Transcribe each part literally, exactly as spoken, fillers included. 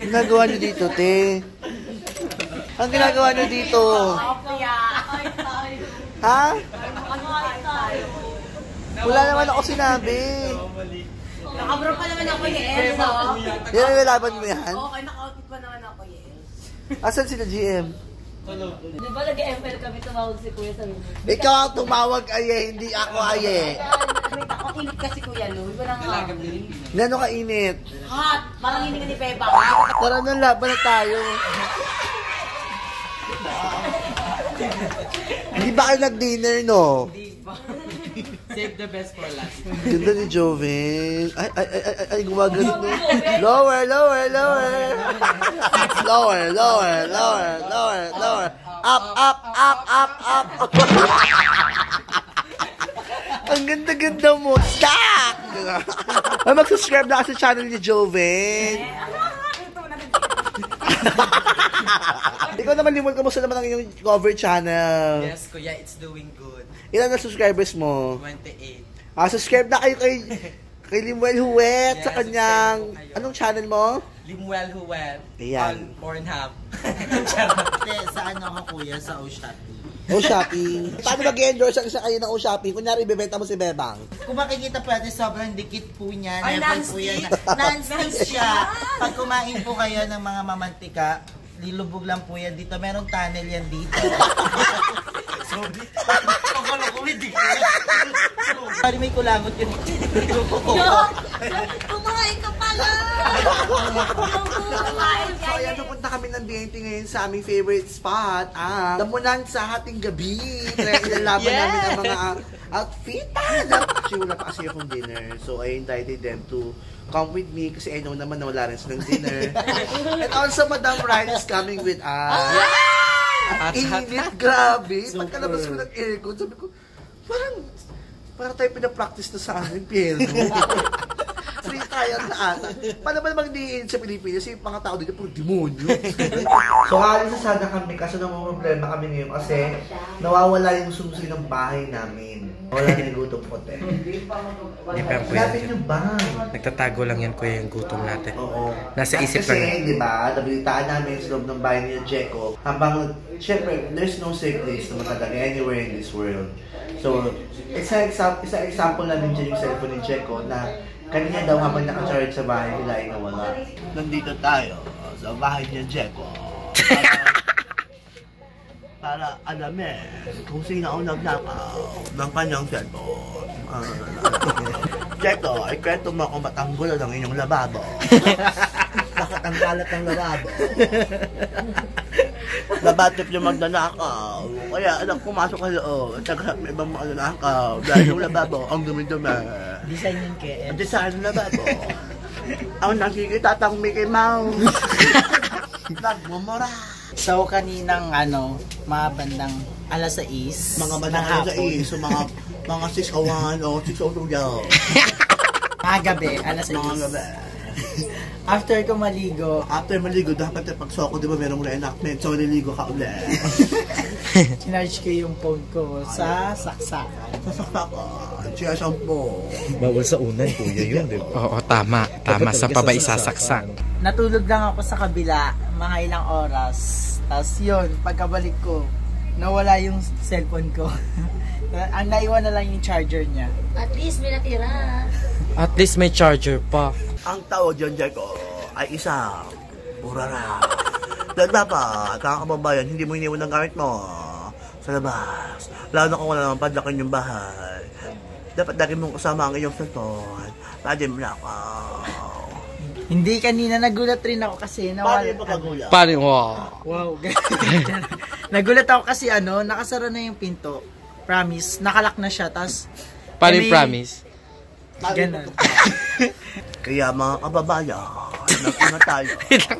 ginagawa niyo dito, te? Ang ginagawa niyo dito? Ha? Wala naman ako sinabi. Nakabro pa naman ako ni Elsa. Yan ang lalaban mo yan? Oo, kaya naka-outfit pa naman ako ni Elsa. Asan sila G M? Di ba nag-M L kami tumawag si Kuya sa minyo? Ikaw ang tumawag, Aye, hindi ako, Aye. Ako init kasi Kuya Lu. Iba nang hot. Nano ka init? Hot! Parang hindi ka ni Beba. Tara na, laban na tayo. Hindi ba kayo nag-dinner, no? Hindi ba? Save the best for last. Ganda ni Joven. Ay, ay, ay, ay, ay, gumagano. Lower, lower, lower. Lower, lower, lower, lower, lower. Up, up, up, up, up. Ang ganda-ganda mo. Stop! Ay, mag-subscribe na ka sa channel ni Joven. Ikaw naman, Limon, kamusta naman ang iyong cover channel? Yes, Kuya, it's doing good. Ilan na subscribers mo? twenty-eight. Ah, subscribe na kayo kay kay Limuel Huwet Yeah, sa kanyang subscribe po kayo. anong channel mo? Limuel Huwet. Ayan. On Pornhub. Hindi, sa ano ako kuya, sa O-Shopping. O shopping. Paano mag-endorse ang isa kayo ng O shopping? Kunyari, ibebenta mo si Bebang. Kung makikita po natin, sobrang dikit po niya. Ay, Never po yan. Non-stick siya. Pag kumain po kayo ng mga mamantika, lilubog lang po yan dito. Merong tunnel yan dito. Sorry. Pagkala ko, hindi ko. Sorry, may kulangot yun. Kumain ka pala! So, ayan, pupunta kami ng D N T ngayon sa aming favorite spot, ang Lamunan sa Hating Gabi. Kaya ilalaban Yeah! namin ang mga uh, outfitan. Actually, wala pa kasi akong dinner. So, I invited them to come with me kasi I know naman na wala rin silang dinner. And also, Madam Ryan is coming with us. Init, grabe. Pagkalabas ko ng aircon, sabi ko, parang, parang tayo pinapractice na sa amin, pero free trial na ata. Paano ba mag-diin sa Pilipinas? Yung mga tao dito, puro demonyo. So, halos na sana kami kasi nang problema kami ngayon kasi nawawala yung sumusi ng bahay namin. Wala na yung gutom ko, te. Hindi pa kuya. Hanapin yung bahay. Nagtatago lang yan kuya yung gutom natin. Oo. Nasa isip kasi, lang. Kasi, di ba, nabilitaan namin sa loob ng bahay ni Jeko. Habang, syempre, there's no safe place naman talaga anywhere in this world. So, isa, isa, isa example namin dyan yung cellphone ni Jeko na kanina daw habang naka-charge sa bahay nila ay nawala. Nandito tayo sa bahay ni Jeko. Para, para alamin kung sino ang nagnakaw ng kanyang cellphone. Uh, Jeko, ikwento mo kung matanggulo ng inyong lababo. Bakit ang kalat ng lababo? Nabatip yung magnanakaw. Kaya anak, pumasok ka loob. At naghanap may ibang magnanakaw. Dahil yung lababo, ang dumi-dumi. Design yung K M. Ang design ng lababo. Ang nakikita tang Mickey Mouse. Nagmumura. So, kaninang ano, mga bandang alas sais. Mga manakal sa is, mga mga six oh one o six oh two daw. Mga gabi, alas sais. Mga gabi. After ko maligo, After maligo, dapat pag soko, di ba merong reenactment? So, niligo ka ulit. charge ko yung phone ko sa saksakan. Sasakta ka. Siya sampo. Bawal sa unan kuya yun, di ba? Oo, tama. Tama. Sa pa ba isasaksak? Natulog lang ako sa kabila, mga ilang oras. Tapos yun, pagkabalik ko, nawala yung cellphone ko. Ang naiwan na lang yung charger niya. At least may natira. At least may charger pa. Ang tao dyan, Jeko, ay isang burara. Dahil dapat, mga kababayan, hindi mo iniwan ang gamit mo sa labas. Lalo na kung wala naman padlakan yung bahay. Dapat lagi mong kasama ang iyong cellphone. Lagi mo na ako. Hindi, kanina nagulat rin ako kasi nawala. Paano yung pagkagulat? Paano? Wow. Wow. Nagulat ako kasi ano, nakasara na yung pinto. Promise, nakalak na siya. Tapos, Paano yung may- promise? Ganun. Kaya mga kababayan, mag-ingat tayo.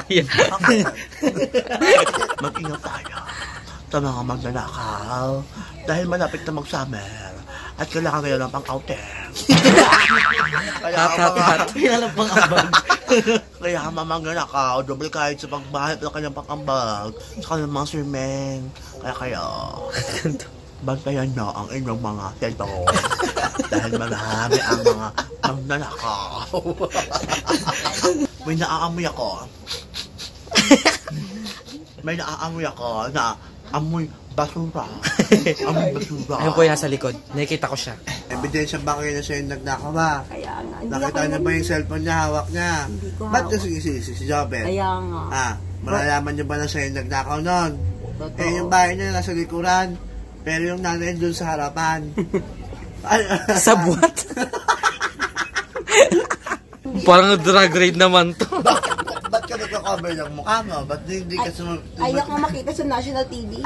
Mag-ingat tayo sa mga magnanakaw dahil malapit na mag-summer at kailangan ngayon ng pang-outing. Kaya Hat, hat, hat. Kailan pang abang. Kaya ang mga magnanakaw, double kahit sa pagbahay ng kanyang pang-ambag sa kanyang mga swimming. Kaya kayo, bantayan nyo ang inyong mga cellphone dahil marami ang mga magnanakaw. May naaamoy ako. May naaamoy ako na amoy basura. Amoy basura. Ayun po yan sa likod. Nakikita ko siya. Ebidensya ba kayo na siya yung nagnakaw ba? Kaya nga. Hindi Nakita ako niyo ba yung cellphone niya, hawak niya? Hindi ko Ba't hawak. kasi si, si, si Jobel? Kaya nga. Ah, malalaman niyo ba na siya yung nagnakaw nun? Totoo. Eh, yung bahay niya nasa likuran. Pero yung nanay doon sa harapan. Sa buhat? Parang drag raid naman to. Bakit? Ba't ka nagka-cover ng mukha mo? Ba't hindi ka sum... Ayaw ko makita sa national T V.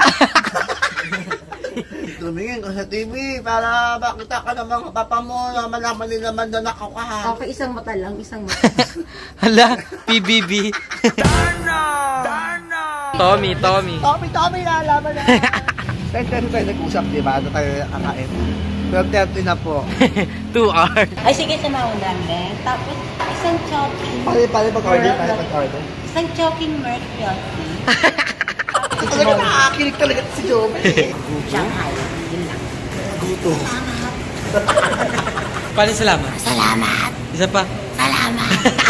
Tumingin ko sa T V para makita ka ng mga papa mo na malaman nila man na nakaw ka. Okay, isang mata lang, isang mata. Hala, P B B. Tommy, Tommy. Tommy, Tommy, lalaman na. ten thirty tayo nag-usap, di ba? Ano tayo kakain? twelve thirty na po. Two hours. Ay, sige, sa maunang din. Tapos, isang choking. Pali, pali mag-order, pali mag-order. Isang choking Merc Yossi. Talaga nakakakilig talaga si Jobe. Shanghai. Yun lang. Guto. Paano salamat? Salamat. Isa pa. Salamat.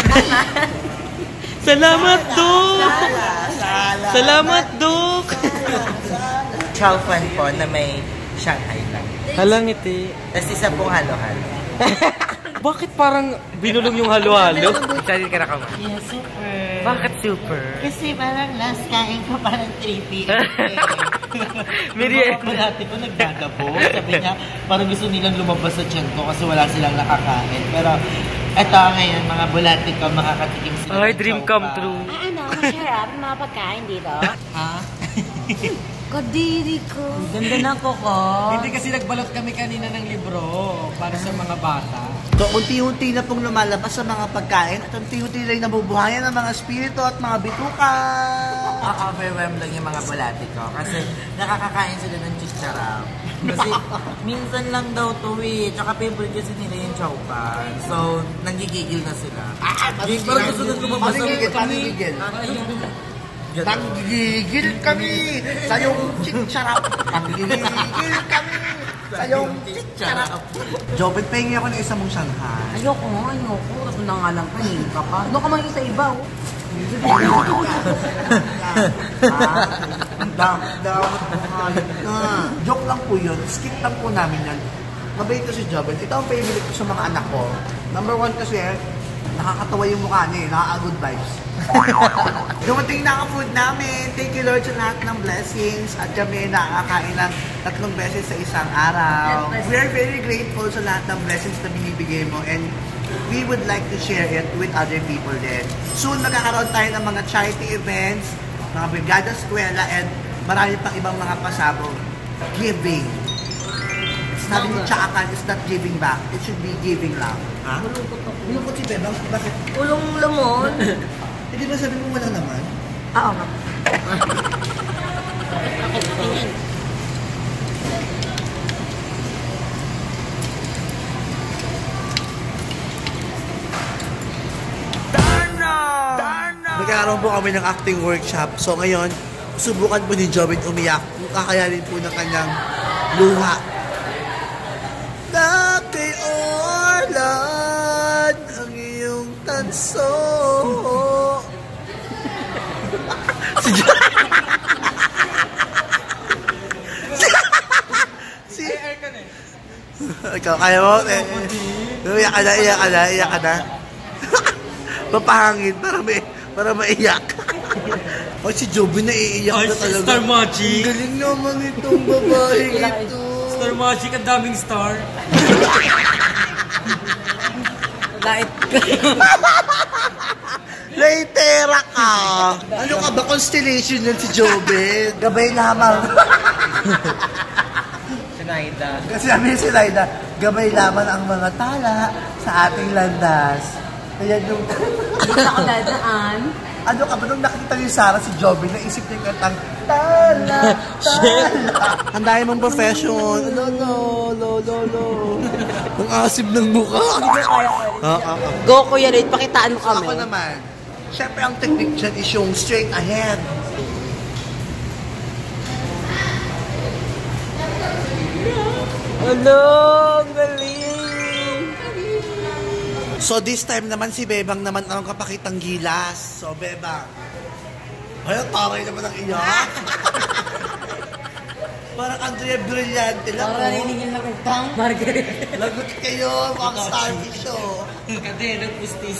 Salamat, Dok! Salamat, Dok! Chow fan po na may Shanghai lang. Halang ngiti. Tapos isa pong halo-halo. Bakit parang binulong yung halo-halo? Excited ka na ka ba? Yeah, super. Bakit super? Kasi parang last kain ko parang three p m Miriam. Yung mga palati ko nagdadabo. Sabi niya, parang gusto nilang lumabas sa tiyan ko kasi wala silang nakakain. Pero eto ngayon, mga bulati ko, makakatikim sila. Ay, ng dream chow come pa. true. Ah, ano? Masarap yung mga pagkain dito. Ha? Kadiri ko. Ganda na ko ko. Hindi kasi nagbalot kami kanina ng libro para sa mga bata. So, unti-unti na pong lumalabas sa mga pagkain at unti-unti rin nabubuhayan ng mga spirito at mga bituka. Overwhelmed lang yung mga bulati ko kasi nakakakain sila ng chicharam. Kasi minsan lang daw to eh. Tsaka favorite kasi nila yung chow pan. So, nanggigigil na sila. Yung parang gusto na lumabas sa Panigigil, panigigil. Nanggigigil kami sa yung chincharap. Nanggigigil kami sa yung chincharap. Jobet, pahingi ako ng isa mong Shanghai. Ayoko nga, ayoko. Ito na nga lang, panin ka pa. Ano ka man isa iba, oh. Ang dami. Joke lang po yun. Skip lang po namin yan. Mabait ko si Jobet. Ito ang favorite ko sa mga anak ko. Number one kasi, nakakatawa yung mukha niya eh. Nakaka-good vibes. Dumating na ang food namin. Thank you Lord sa lahat ng blessings. At kami nakakain ng tatlong beses sa isang araw. We are very grateful sa lahat ng blessings na binibigay mo. And we would like to share it with other people din. Soon magkakaroon tayo ng mga charity events, mga brigada eskwela, and marami pang ibang mga pasabog. Giving. Sabi ni Chaakan, it's not giving back. It should be giving lang. Ha? Malungkot si Bebang. Bakit? Ulong lemon. Hindi ba sabi mo wala naman? Oo nga. Tingin. Nagkaroon po kami ng acting workshop. So ngayon, subukan po ni Jobin umiyak. Kung kakayanin po ng kanyang luha. Dati orlan ang iyong tanso. si Ikaw, kaya mo? Eh, iyak ka na, iyak ka na, iyak ka na. Papahangin para may para maiyak. O si Joby na iiyak na talaga. Star Magic. Ang galing naman itong babaeng ito. Star Magic, ang daming star. Light. Laitera ka. Ano ka ba? Constellation yun si Joby. Gabay lamang. Sinaida. Kasi sabi si Laida, gabay lamang ang mga tala sa ating landas. Kaya yung... Hindi na ako dadaan. Ano ka ba nung nakita ni Sarah si Joby, naisip niya yung kantang tala, tala. Ang dahil mong profession. Lo, lo, lo, lo, lo. Ang asim ng mukha. Hindi ko kaya ko. Ah, ah, ah. Go, Kuya Red, pakitaan mo So, kami. ako naman, syempre ang technique dyan is yung straight ahead. Hello, galing. So this time naman si Bebang naman ang kapakitang gilas. So Bebang, Ay, ang taray naman ang iyak. Parang Andrea Brillante lang. Parang naniningil na kong tang. Margaret. Lagot kayo, mga starfish, oh. Kasi nagpustis.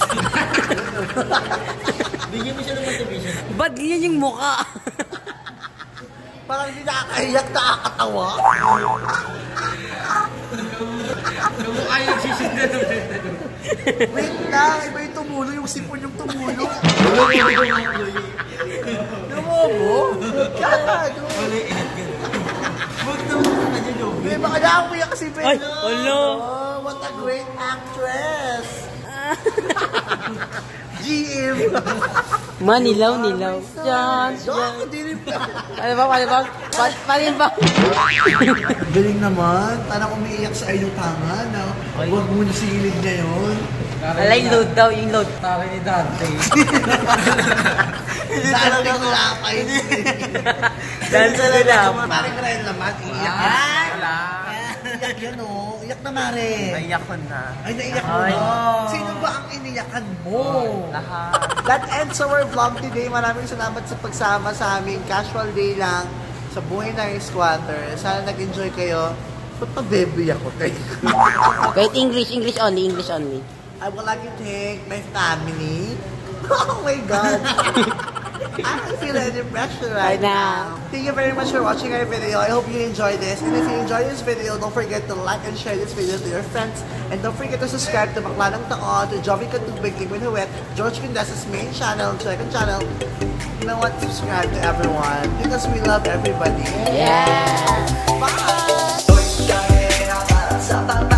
Bigyan mo siya ng motivation. Ba't ganyan yung mukha? Parang hindi nakakahiyak, nakakatawa. Kumukha yung sisinda ng Wait lang, iba yung tumulo, yung sipon yung tumulo. Lumobo? Gago. Wala, ingat ka. Huwag naman ka na dyan, Joby. May baka nakakahiyak kasi Ben. Ay, hello. Oh, what a great actress. G M. Manilaw, nilaw. Yan, Dok, hindi rin pa. Ano ba, ano ba? Pa- Panin ba? Galing naman. Parang umiiyak sa iyong tanga, no? Huwag mo nasilid niya yun. Alay, load daw, yung load. Taray ni Dante. Dante ko lapay. Dansa na lang. Maring Ren naman, iiyak. Ay! Wala. Iyak yan, oh. Iyak na, Mare. Naiyak ko na. Ay, naiyak mo Ay. na. Sino ba ang iniyakan mo? Lahat. That ends our vlog today. Maraming salamat sa pagsama sa aming casual day lang sa buhay ng squatter. Sana nag-enjoy kayo. Ba't pa-baby ako kayo? Wait, English, English only, English only. I would like to thank my family. Oh my God. I don't feel any pressure right Right now. now. Thank you very much for watching our video. I hope you enjoyed this. And if you enjoyed this video, don't forget to like and share this video to your friends. And don't forget to subscribe to Bakla ng Taon, to Joby Katubig, Tingwin Huwet, George Quindes's main channel, second channel. You know what? Subscribe to everyone because we love everybody. Yeah! Bye!